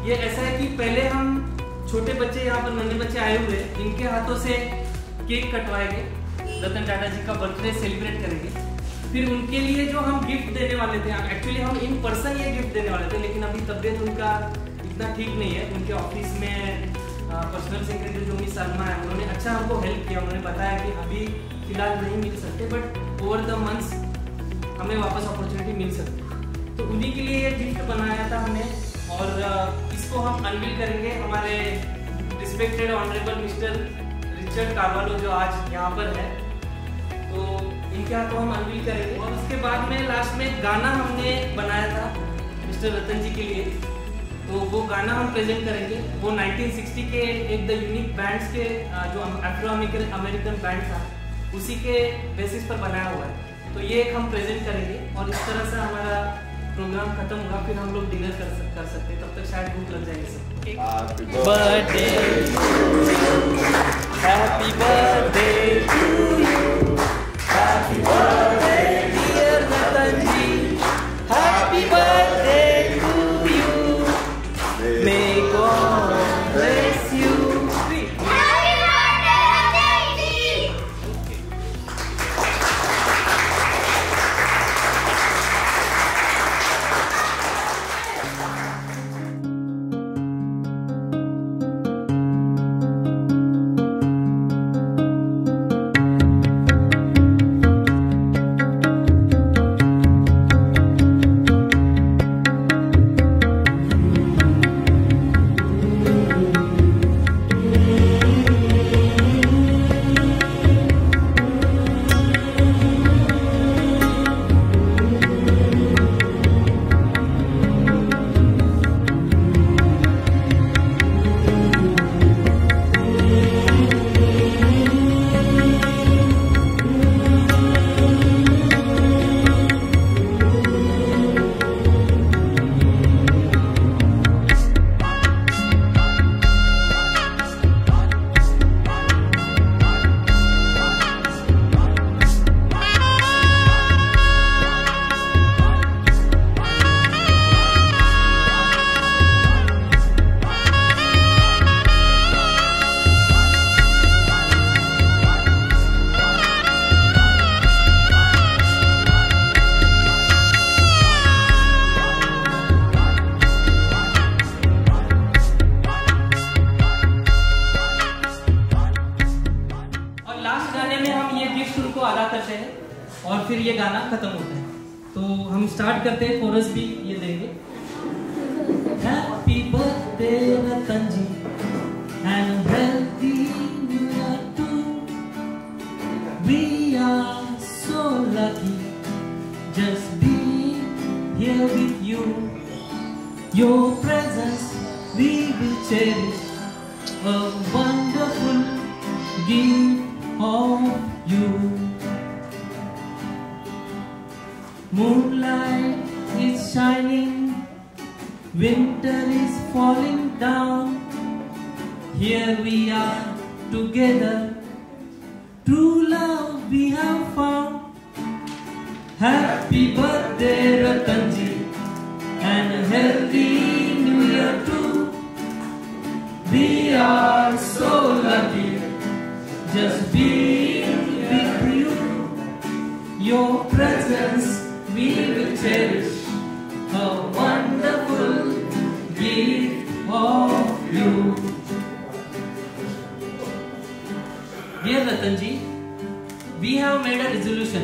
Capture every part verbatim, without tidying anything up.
ये ऐसा है कि पहले हम छोटे बच्चे यहाँ पर नन्हे बच्चे आए हुए इनके हाथों से केक कटवाएंगे, रतन टाटा जी का बर्थडे सेलिब्रेट करेंगे। फिर उनके लिए जो हम गिफ्ट देने वाले थे, एक्चुअली हम इन पर्सन ये गिफ्ट देने वाले थे, लेकिन अभी तबीयत उनका इतना ठीक नहीं है। उनके ऑफिस में पर्सनल सेक्रेटरी जो मिस सलमा है, उन्होंने अच्छा हमको हेल्प किया। उन्होंने बताया कि अभी फिलहाल नहीं मिल सकते, बट ओवर द मंथ्स हमें वापस अपॉर्चुनिटी मिल सकती। तो उन्हीं के लिए ये गिफ्ट बनाया था हमने, और इसको हम अनवील करेंगे हमारे respected honourable mister Richard Carvalho जो आज यहाँ पर है, तो इनके हाथों हम अनवील करेंगे। और उसके बाद में लास्ट में गाना हमने बनाया था मिस्टर रतन जी के लिए, तो वो गाना हम प्रेजेंट करेंगे। वो नाइनटीन सिक्सटी के एक द यूनिक बैंड्स के जो अफ्रो अमेरिकन बैंड था, उसी के बेसिस पर बनाया हुआ है। तो ये एक हम प्रेजेंट करेंगे और इस तरह से हमारा प्रोग्राम खत्म होगा। फिर हम लोग डिनर कर सक कर सकते हैं, तब तक शायद भूख लग जाएगी सब। Birthday happy birthday to you, happy birthday dear Ratan ji, happy birthday to you, may God bless you. और फिर ये गाना खत्म होता है। तो हम स्टार्ट करते हैं, कोरस भी ये देंगे। Happy birthday Ratan ji and healthy new year too, we are so lucky just being here with you, your presence we will cherish, a wonderful gift of you. Moonlight is shining, winter is falling down, here we are together, true love we have found. Happy birthday Ratan ji and a healthy new year too, we are so lucky just being with you, your presence we will cherish, a wonderful gift of you. Dear Ratan ji, we have made a resolution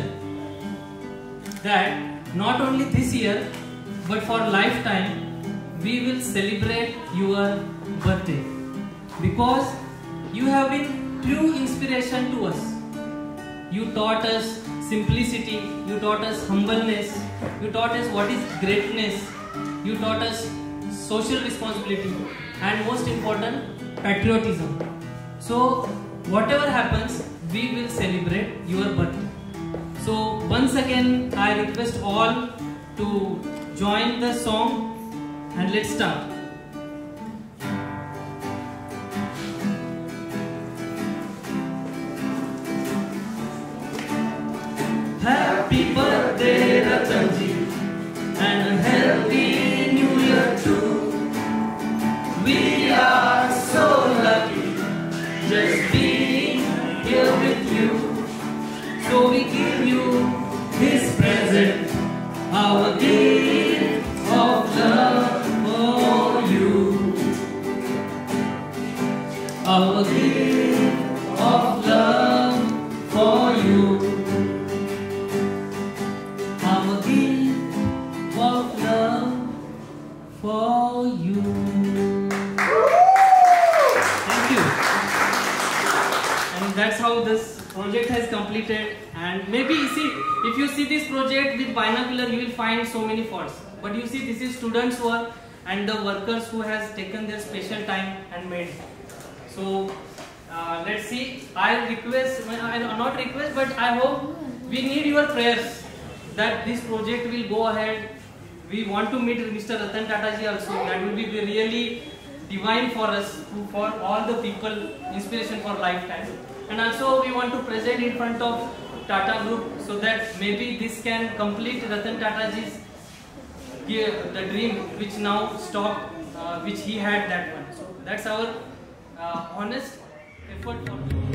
that not only this year but for lifetime we will celebrate your birthday, because you have been true inspiration to us. You taught us simplicity, you taught us humbleness, you taught us what is greatness, you taught us social responsibility, and most important, patriotism. So whatever happens, we will celebrate your birthday. So once again I request all to join the song and let's start. Happy birthday Ratan ji and a healthy new year too. completed, and maybe see, if you see this project with binocular, you will find so many faults. But you see, this is students' work and the workers who has taken their special time and made. So uh, let's see. I request, I not request, but I hope we need your prayers that this project will go ahead. We want to meet Mister Ratan Tata ji also. That will be really divine for us, for all the people, inspiration for lifetime. And also we want to present in front of Tata Group so that maybe this can complete Ratan Tata ji's the dream which now stopped, uh, which he had that one. So that's our uh, honest effort for